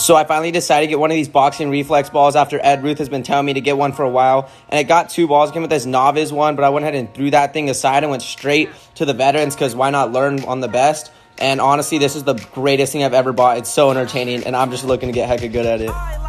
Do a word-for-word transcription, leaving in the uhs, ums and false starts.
So I finally decided to get one of these boxing reflex balls after Ed Ruth has been telling me to get one for a while. And it got two balls. It came with this novice one, but I went ahead and threw that thing aside and went straight to the veterans because why not learn on the best? And honestly, this is the greatest thing I've ever bought. It's so entertaining, and I'm just looking to get hecka good at it.